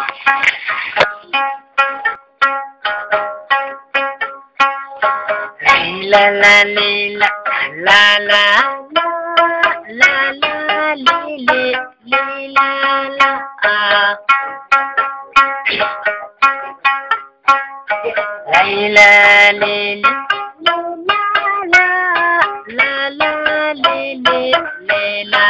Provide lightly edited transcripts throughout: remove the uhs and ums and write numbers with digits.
La la la la la la la li la la la li la la li la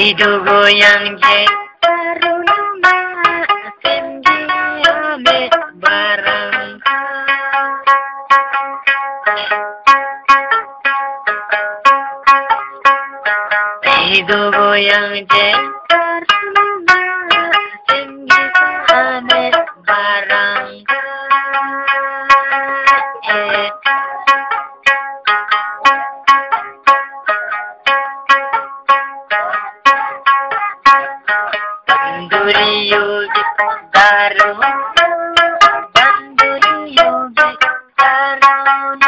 Itu goyang je taruna tinggi ame barang. Itu goyang je taruna tinggi ame barang. Banduri yogi daruna, banduri yogi daruna.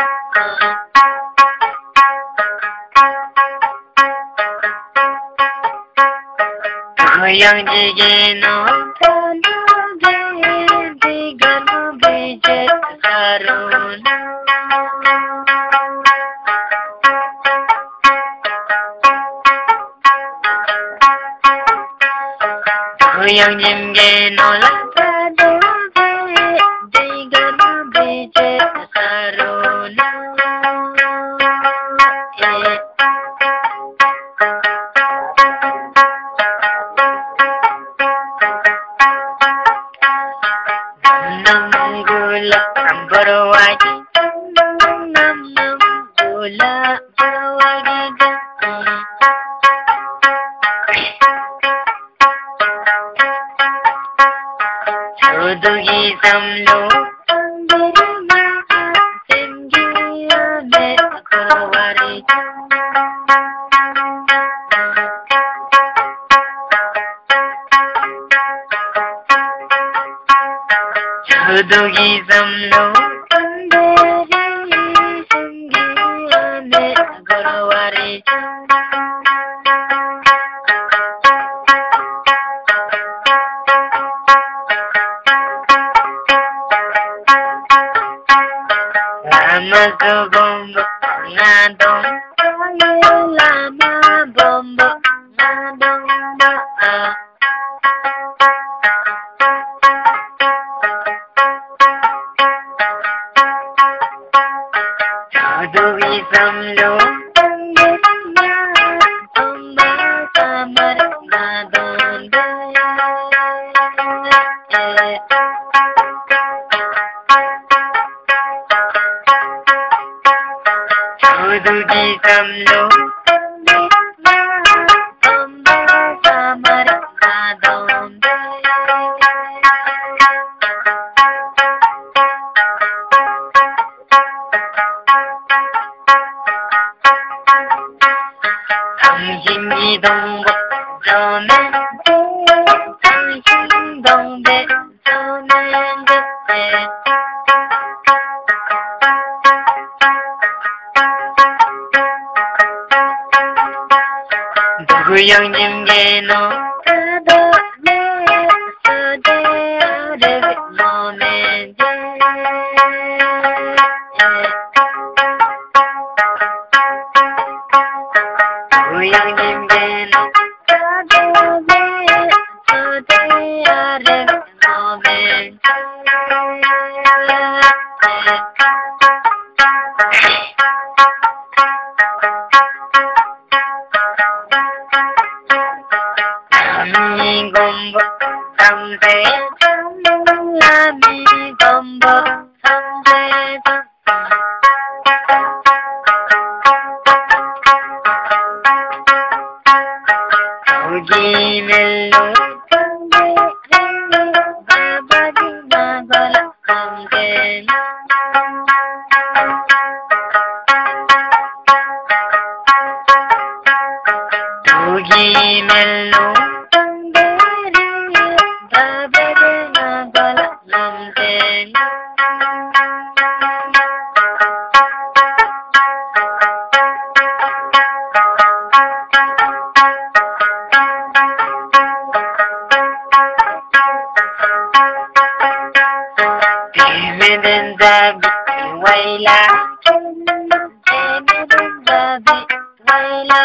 Goyang jigeno tanuge diganu bijet daruna. Goyang jimgeno latadoge diganu bijet daruna. Nam gula barwagi, nam gula barwagi. Sudugi samlo tandirma tinggi ame barwari. Sudugi samlo tandiri tinggi ame barwari. Lama bombo ngadong, lama bombo ngadong doa. Sudugi samlo tandirma bombo kamar ngadong doa. Sudugi samlo tandirma bombo kamar ngadong doa. Tangjing dong zomen, tangjing dong be zomen be. Goyang jimgeno tadone sode ade momen je. Goyang jimgeno tadone sode ade momen je. Ami gombo sampai ami gombo sampai. Uji melu tandiri babadi bagala kamgen. Uji melu tandiri babadi bagala kamgen. Meden zabi waila, meden zabi waila.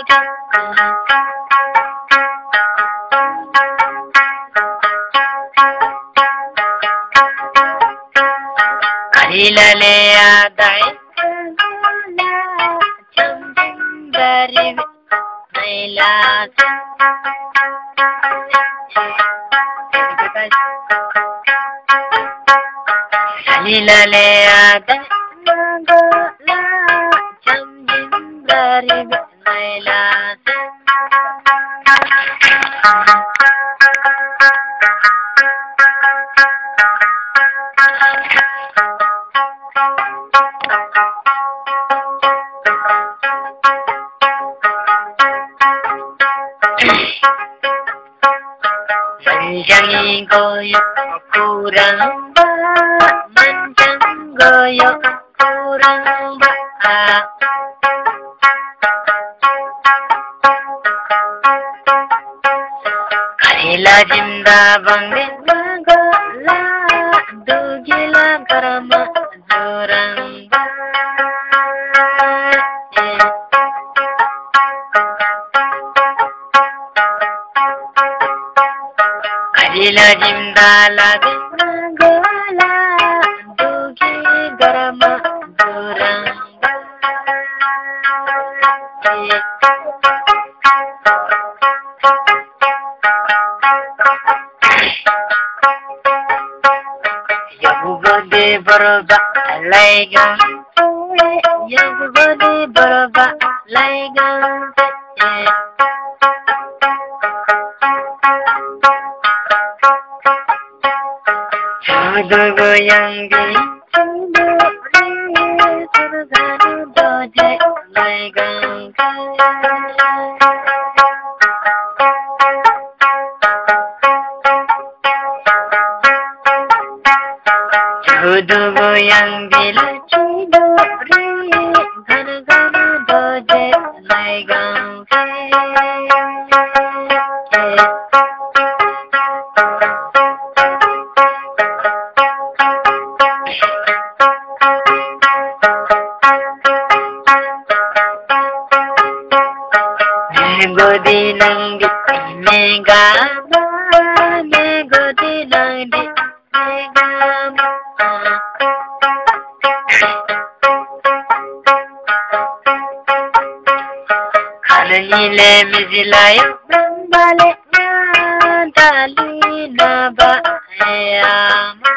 Ilale adai, chambing dari Naila Salilale ada Nagola Jamjim Barib Naila Manjangi goyo kurang ba Manjang goyo kurang ba Kalila jinda bangde nagola Dugila karama durang ba Kalila jinda lage nagola Dugi karama durang ba Yagugode barba laigang Yagugode barba laigang Sudugo yang di Surganu doje laigang Sudugo yang bila cidori Gargana doje laigang Megodi nangdi megama Megodi nangdi megama Kalile mizilayo Bale dali naba ayama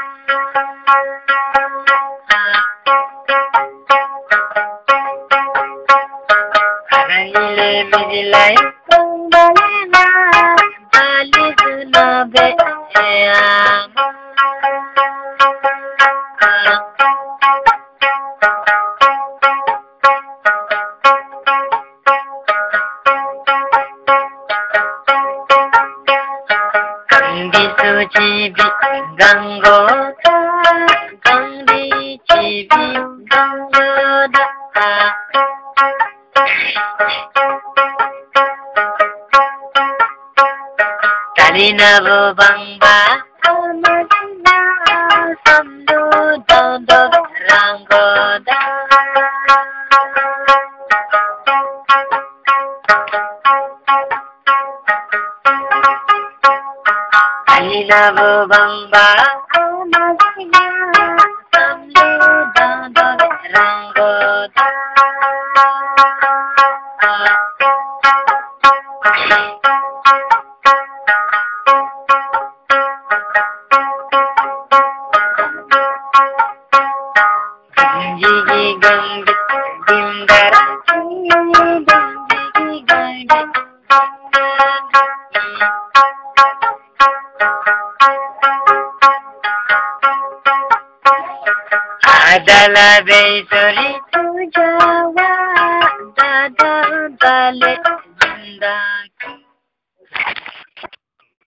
Kalile mizilayo Bale dali naba ayama Cibi ganggoda Gangdi cibi ganggoda Talina bubangba Amadina Samdu dondo ranggoda Talina bubangba Amadina Samdu dondo ranggoda Gigi gangdi dindara Gigi gangdi Adala beisori tujawa Dada dale